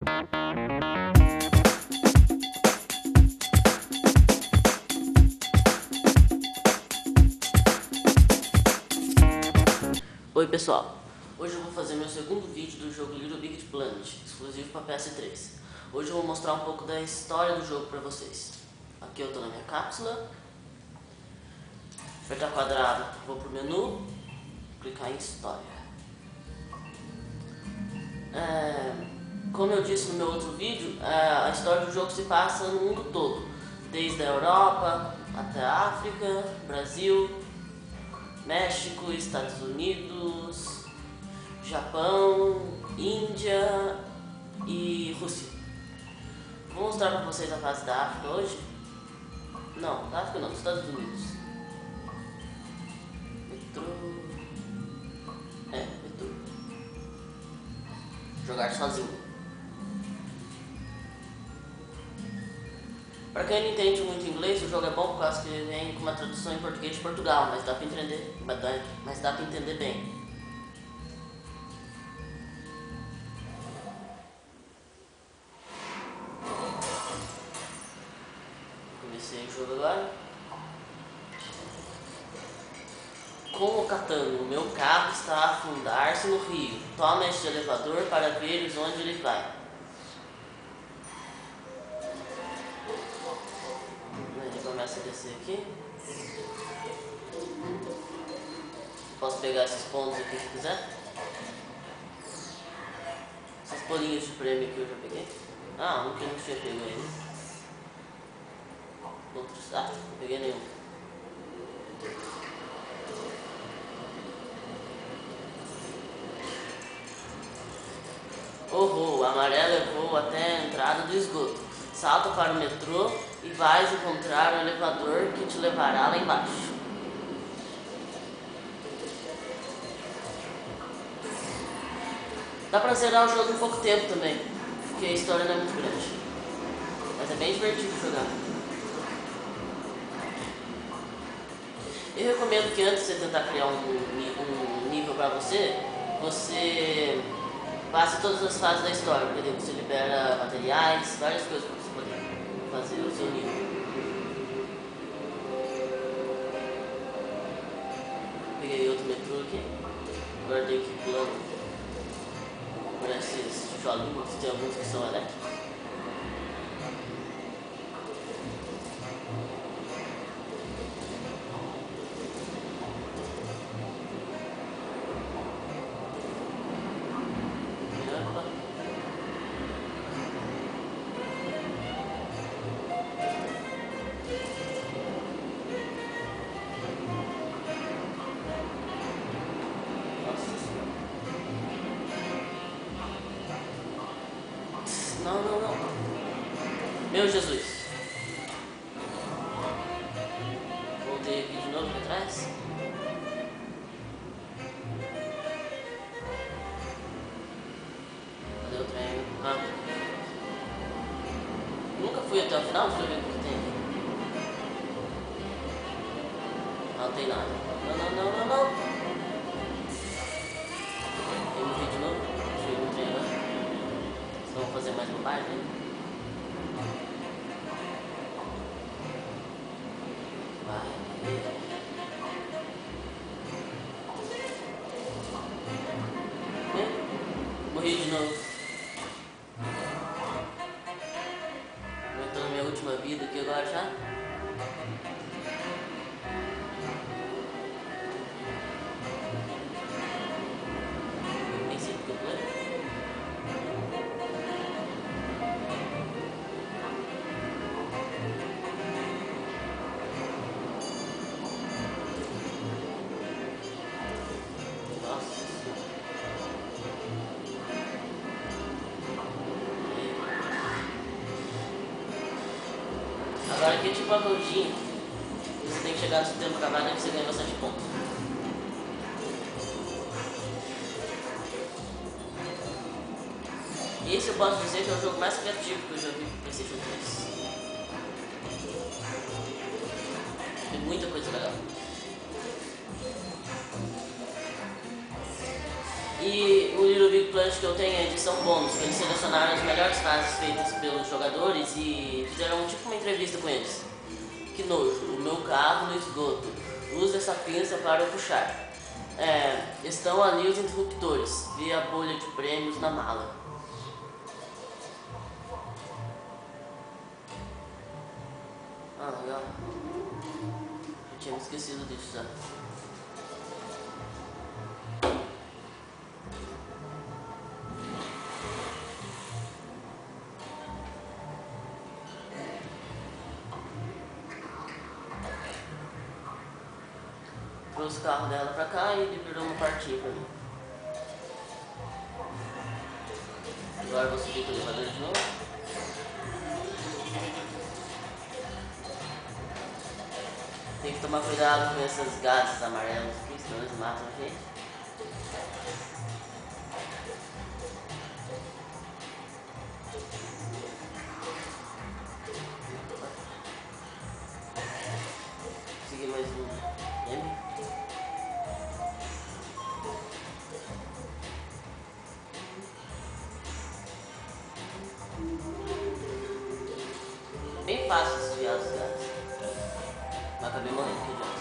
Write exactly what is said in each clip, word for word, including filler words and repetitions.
Oi pessoal, hoje eu vou fazer meu segundo vídeo do jogo Little Big Planet, exclusivo para P S três. Hoje eu vou mostrar um pouco da história do jogo para vocês. Aqui eu tô na minha cápsula, apertar quadrado, vou pro menu, clicar em história. É, como eu disse no meu outro vídeo, a história do jogo se passa no mundo todo, desde a Europa até a África, Brasil, México, Estados Unidos, Japão, Índia e Rússia. Vou mostrar para vocês a fase da África hoje. Não, da África não, dos Estados Unidos. Metrô. É, metrô. Jogar sozinho. Para quem não entende muito inglês, o jogo é bom por causa que vem com uma tradução em português de Portugal, mas dá para entender, mas dá para entender bem. Comecei o jogo agora. Com o Catano, o meu carro está a afundar-se no rio. Toma este elevador para veres onde ele vai. Começa a descer aqui. Posso pegar esses pontos aqui se quiser. Essas bolinhas de prêmio aqui eu já peguei. Ah, um que eu não tinha pego ainda. Outros. Ah, não peguei nenhum. Oh, oh, a maré levou até a entrada do esgoto. Salta para o metrô e vais encontrar o elevador que te levará lá embaixo. Dá pra zerar o jogo em pouco tempo também, porque a história não é muito grande. Mas é bem divertido jogar. Eu recomendo que antes de você tentar criar um, um nível pra você, você passe todas as fases da história, porque daí você libera materiais, várias coisas pra você poder fazer o seu nível. Peguei outro metrô aqui, agora tenho que ir pulando por esses tijolinhos, tem alguns que são elétricos. Não, não, não. Meu Jesus. Voltei aqui de novo pra trás. Cadê o trem? Ah. Nunca fui até o final, deixa eu ver o que tem aqui. Não tem nada. Não, não, não, não, não. Eu morri de novo. Deixa eu ir no trem agora. Vamos fazer mais uma página. Vai. Morri de novo. Eu tô na minha última vida aqui agora já. Nem sei porque eu pulei. Agora aqui é tipo uma corridinha. Você tem que chegar no seu tempo acabado e você ganha bastante pontos. E esse eu posso dizer que é o jogo mais criativo que eu já vi no PlayStation três. Tem muita coisa legal. E o Little Big Planet que eu tenho é a edição bônus, que eles selecionaram as melhores fases feitas pelos jogadores e fizeram tipo uma entrevista com eles. Que nojo, o meu carro no esgoto. Use essa pinça para puxar. É, estão ali os interruptores. Vi a bolha de prêmios na mala. Ah, legal. Eu tinha me esquecido disso já. Trouxe o carro dela pra cá e liberou uma partida pra mim. Agora eu vou subir com o elevador de novo. Tem que tomar cuidado com esses gases amarelos aqui, senão eles matam a gente. Consegui mais um M. Bem fácil desviar os gases. Mas acabei morrendo aqui já.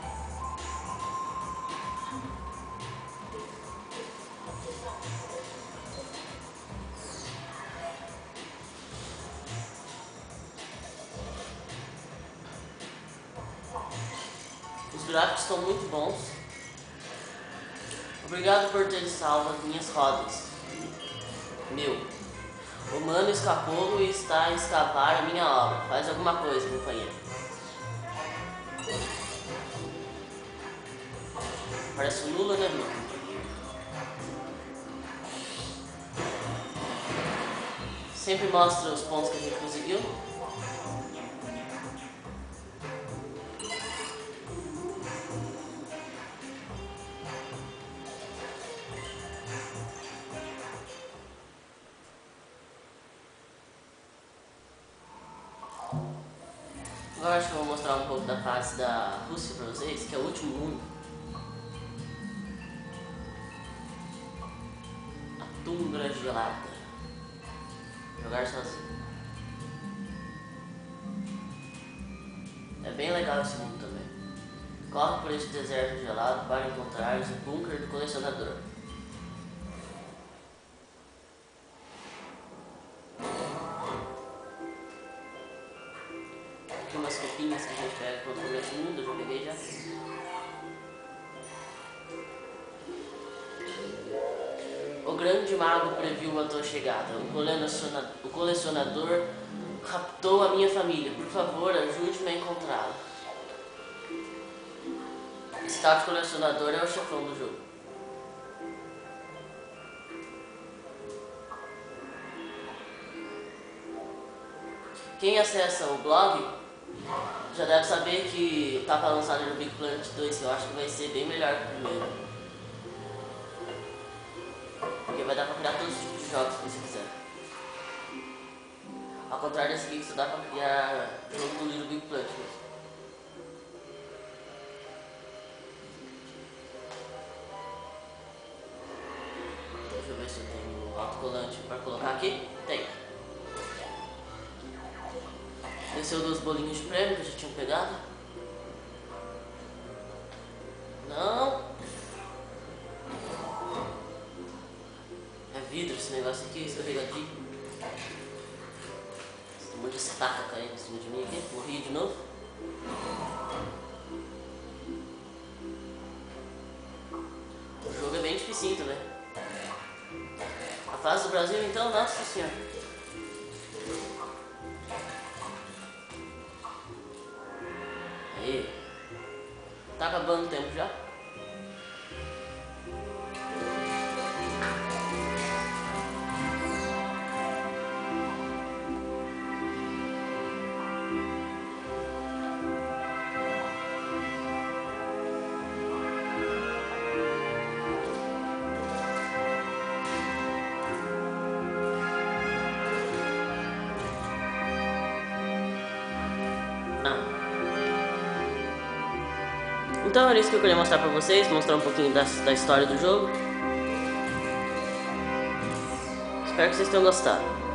Os gráficos estão muito bons. Obrigado por ter salvo as minhas rodas. Meu. O mano escapou e está a escavar a minha obra. Faz alguma coisa, companheiro. Parece o Lula, né, meu? Sempre mostra os pontos que a gente conseguiu. Agora acho que eu vou mostrar um pouco da fase da Rússia pra vocês, que é o último mundo. A tundra gelada. Jogar sozinho. É bem legal esse mundo também. Corre por esse deserto gelado para encontrar o bunker do colecionador. Aqui umas roupinhas que a gente pega quando começa o mundo, eu já peguei já. O grande mago previu a tua chegada. O colecionador, o colecionador raptou a minha família. Por favor, ajude-me a encontrá-lo. Esse tal de colecionador é o chefão do jogo. Quem acessa o blog já deve saber que tá para lançar no Big Planet dois, que eu acho que vai ser bem melhor que o primeiro. Porque vai dar pra criar todos os tipos de jogos que você quiser. Ao contrário desse aqui que só dá pra criar jogo do Little Big Planet mesmo. Deixa eu ver se eu tenho autocolante pra colocar aqui. Tem. Desceu dos bolinhos de prêmio que já tinham pegado. Não. É vidro esse negócio aqui, escorregadinho. Tem um monte de estaca caindo em cima de mim aqui. Morri de novo. O jogo é bem dificinho também. A fase do Brasil então, nossa senhora. Aí. Tá acabando o tempo já? Então era isso que eu queria mostrar pra vocês, mostrar um pouquinho da, da história do jogo. Espero que vocês tenham gostado.